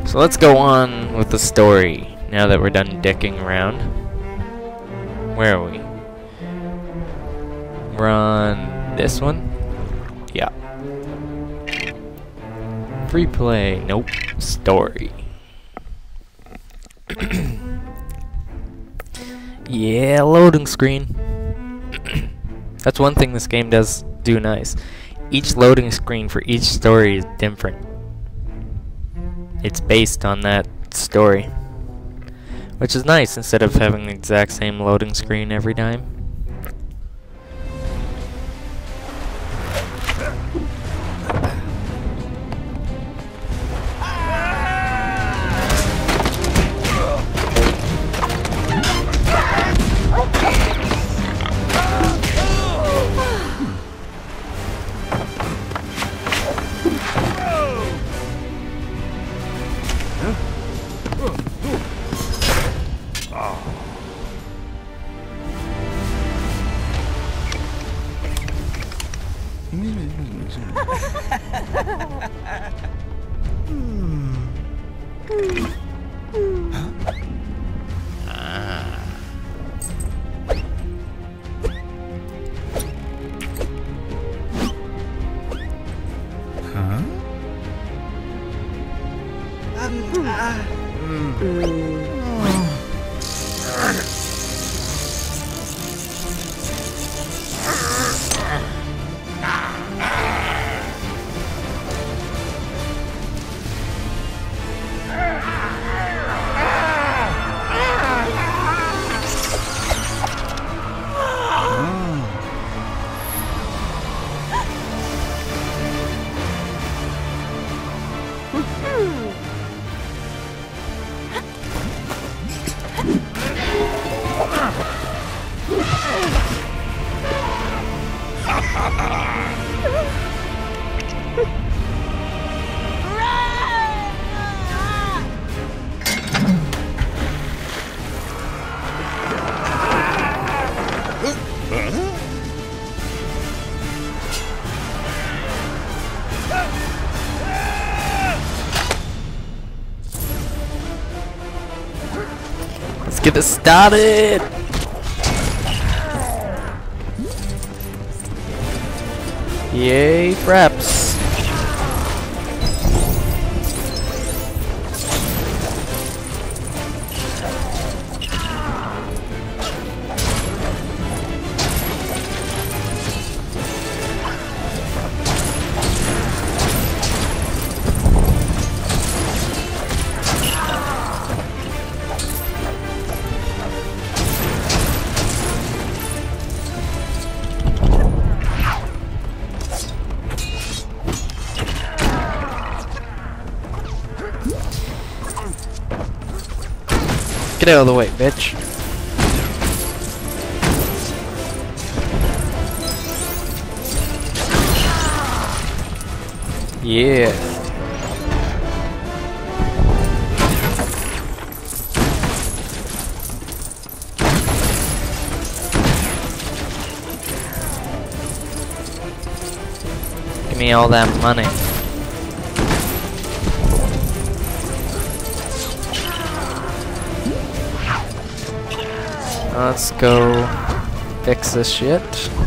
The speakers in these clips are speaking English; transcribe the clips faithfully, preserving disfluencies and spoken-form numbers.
So let's go on with the story now that we're done dicking around. Where are we? We're on this one? Yeah. Free play. Nope. Story. Yeah, loading screen. That's one thing this game does do nice. Each loading screen for each story is different. It's based on that story, which is nice instead of having the exact same loading screen every time. Let's get this started! Yay, fraps! Get out of the way, bitch. Yeah. Give me all that money. Let's go fix this shit.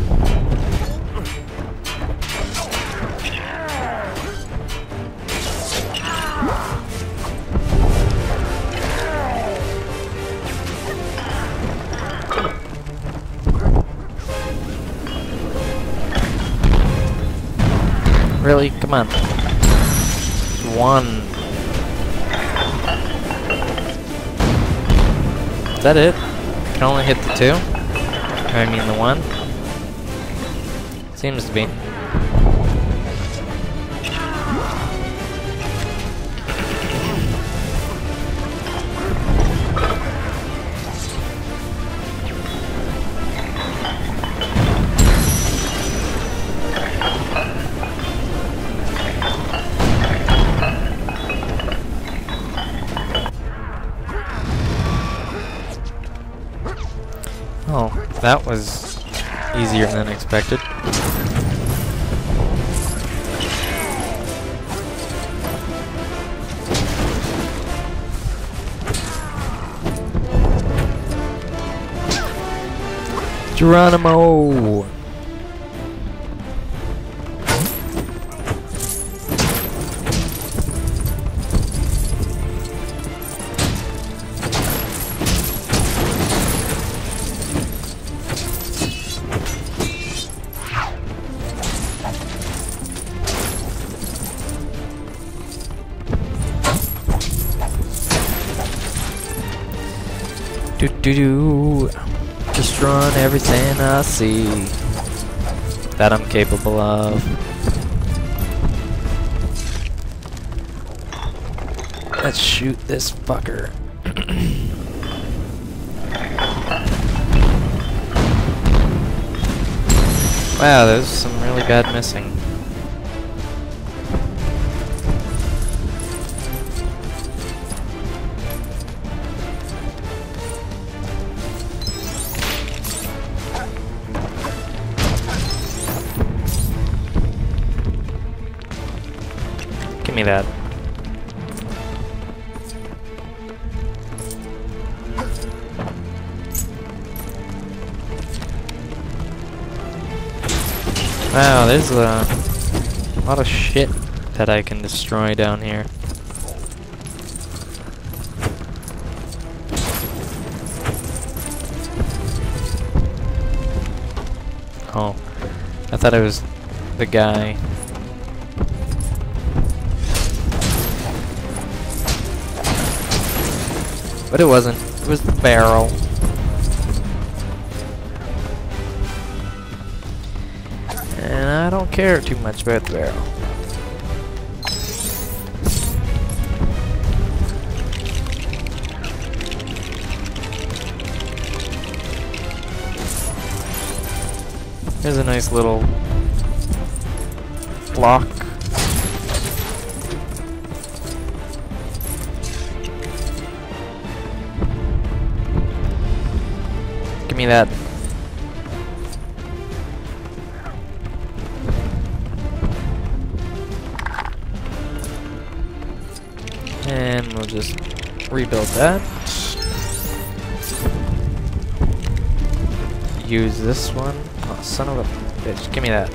Really? Come on. One. Is that it? Can only hit the two? I mean the one? Seems to be. Oh, that was easier than expected. Geronimo! Do do do. Destroying everything I see that I'm capable of. Let's shoot this fucker. Wow, there's some really bad missing. Give me that. Wow, there's a lot of shit that I can destroy down here. Oh, I thought it was the guy. But it wasn't. It was the barrel. And I don't care too much about the barrel. There's a nice little block. Give me that. And we'll just rebuild that. Use this one. Oh, son of a bitch. Give me that.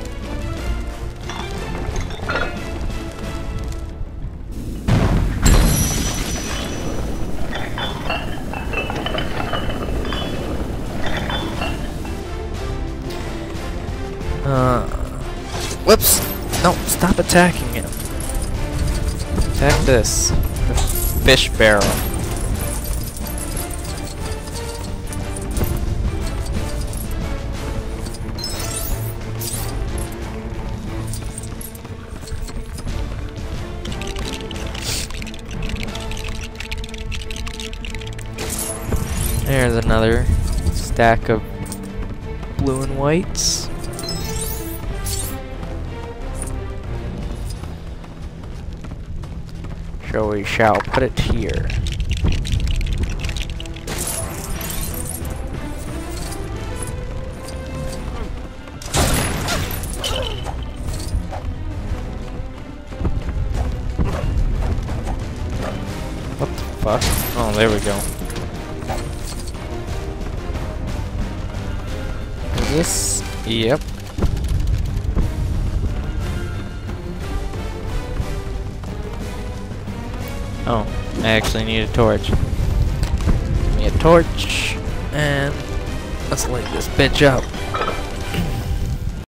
Uh, whoops! No, stop attacking him. Attack this. The fish barrel. There's another stack of blue and whites. So we shall put it here. What the fuck? Oh, there we go. Is this? Yep. Oh, I actually need a torch. Give me a torch, and let's light this bitch up.